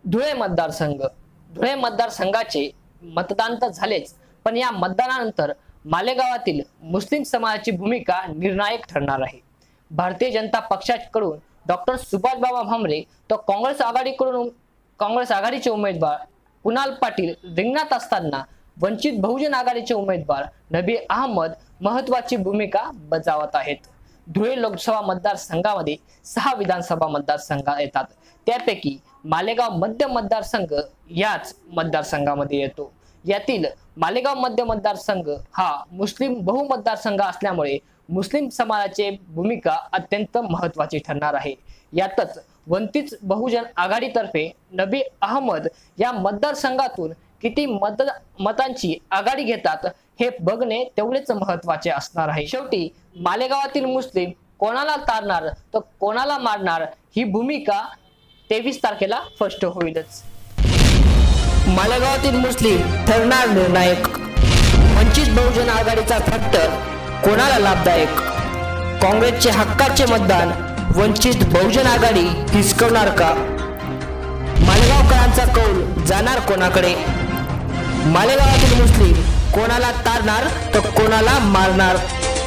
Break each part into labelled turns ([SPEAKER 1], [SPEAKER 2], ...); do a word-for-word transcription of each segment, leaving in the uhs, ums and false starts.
[SPEAKER 1] धुळे मतदारसंघ धुळे मतदारसंघाचे मतदान तर झालेच, पण या मतदानानंतर मालेगावातील मुस्लिम समाजाची भूमिका निर्णायक ठरणार आहे। भारतीय जनता पक्षाकडून डॉक्टर सुभाष बाबा भामरे तर काँग्रेस आघाडीकडून काँग्रेस आघाडीचे उमेदवार कुणाल पाटील रिंगणात असताना वंचित बहुजन आघाडीचे उमेदवार नबी अहमद महत्त्वाची भूमिका बजावत आहेत। धुळे लोकसभा मतदारसंघामध्ये सहा विधानसभा मतदारसंघ येतात, त्यापैकी मालेगाव मध्य मतदारसंघ याच मतदारसंघामध्ये येतो। यातील मालेगाव मध्य मतदारसंघ हा मुस्लिम बहुमतदारसंघ असल्यामुळे मुस्लिम समाजाची भूमिका अत्यंत महत्त्वाची ठरणार आहे। यातच वंचित बहुजन आघाडीतर्फे नबी अहमद या मतदारसंघातून किती मत मतांची आघाडी घेतात हे बघणे तेवढेच महत्त्वाचे असणार आहे। शेवटी मालेगावातील मुस्लिम कोणाला तारणार तर कोणाला मारणार ही भूमिका तेवीस तारखेला स्पष्ट होईलच। मालेगावातील मुस्लिम ठरणार निर्णायक, वंचित बहुजन आघाडीचा फॅक्टर कोणाला लाभदायक, काँग्रेसचे हक्काचे मतदान वंचित बहुजन आघाडी हिसकवणार का, मालेगावकरांचा कौल जाणार कोणाकडे, मालेगावातील मुस्लिम कोणाला तारणार तर कोणाला मारणार।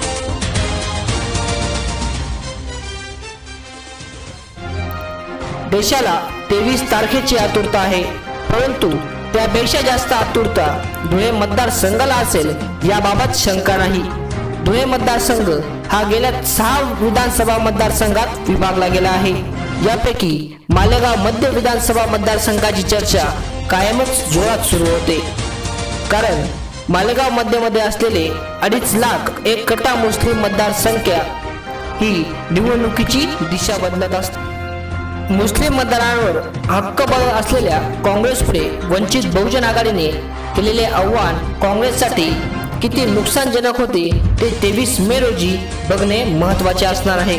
[SPEAKER 1] देशाला तेवीस तारखेची आतुरता आहे, परंतु त्यापेक्षा जास्त आतुरता धुळे मतदारसंघाला असेल याबाबत शंका नाही। धुळे मतदारसंघ हा गेल्या सहा विधानसभा मतदारसंघात विभागला गेला आहे। यापैकी मालेगाव मध्य विधानसभा मतदारसंघाची चर्चा कायमच जोरात सुरू होते, कारण मालेगाव मध्यमध्ये असलेले अडीच लाख एक कटा मुस्लिम मतदारसंख्या ही निवडणुकीची दिशा बदलत असते। मुस्लिम मतदारांवर हक्क असलेल्या काँग्रेसपुढे वंचित बहुजन आघाडीने केलेले आव्हान काँग्रेससाठी किती नुकसानजनक होते ते तेवीस मे रोजी बघणे महत्त्वाचे असणार आहे।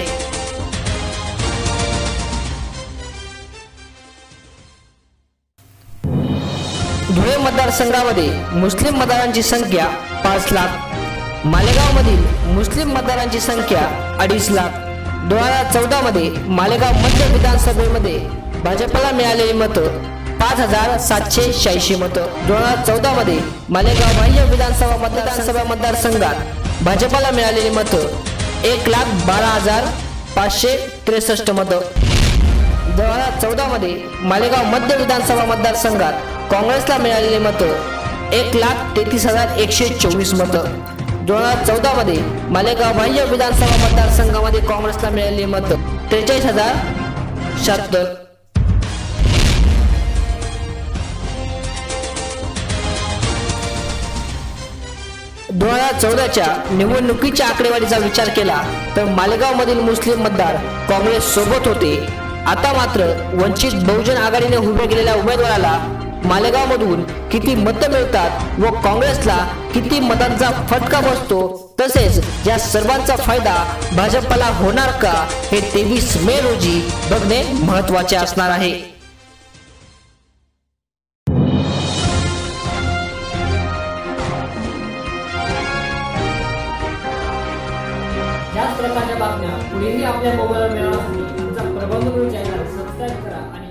[SPEAKER 1] धुळे मतदारसंघामध्ये मुस्लिम मतदारांची संख्या पाच लाख, मालेगाव मधील मुस्लिम मतदारांची संख्या अडीच लाख। दोन हजार चौदा मध्ये मालेगाव मध्य विधानसभेमध्ये भाजपला मिळालेली मतं पाच हजार सातशे शहाऐंशी मतं। दोन हजार चौदा मध्ये मालेगाव बाह्य विधानसभा मतदारसभा मतदारसंघात भाजपला मिळालेली मतं एक लाख बारा हजार पाचशे त्रेसष्ट मतं। दोन हजार चौदा मध्ये मालेगाव मध्य विधानसभा मतदारसंघात काँग्रेसला मिळालेली मतं एक लाख तेहतीस हजार एकशे चोवीस मतं। दोन हजार चौदा मध्ये मालेगाव बाह्य विधानसभा मतदारसंघामध्ये काँग्रेसला मिळालेली मतं त्रेचाळीस हजार शहात्तर। दोन हजार चौदाच्या निवडणुकीच्या आकडेवारीचा विचार केला तर मालेगाव मधील मुस्लिम मतदार काँग्रेस सोबत होते। आता मात्र वंचित बहुजन आघाडीने उभे केलेल्या उमेदवाराला मालेगाव मधून किती मतं मिळतात व काँग्रेसला किती मतांचा फटका बसतो, तसेच या सर्वांचा फायदा भाजपला होणार का हे तेवीस मे रोजी बघणे महत्त्वाचे असणार आहे।
[SPEAKER 2] याच प्रकारच्या बातम्या पुढेही आपल्या मोबाईलवर मिळवण्यासाठी आमचा प्रबंध चॅनल सबस्क्राईब करा आणि